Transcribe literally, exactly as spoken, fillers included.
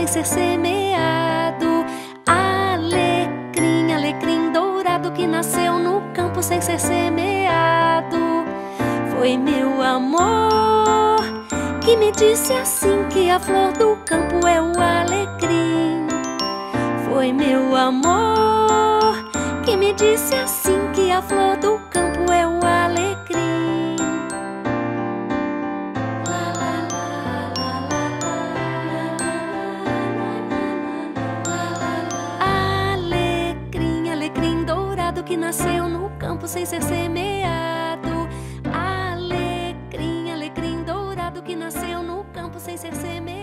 sem ser semeado. Alecrim, alecrim dourado que nasceu no campo sem ser semeado. Foi meu amor que me disse assim que a flor do campo é o alecrim. Foi meu amor que me disse assim que a flor do campo é o alecrim. Alecrim, alecrim dourado que nasceu no campo sem ser semeado. Alecrim, alecrim dourado que nasceu no campo sem ser semeado.